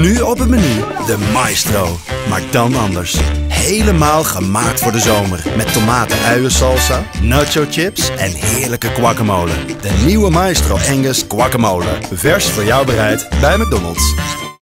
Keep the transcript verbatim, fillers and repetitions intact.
Nu op het menu de Maestro, maar dan anders. Helemaal gemaakt voor de zomer. Met tomaten-uiensalsa, nacho chips en heerlijke guacamole. De nieuwe Maestro Angus guacamole. Vers voor jou bereid bij McDonald's.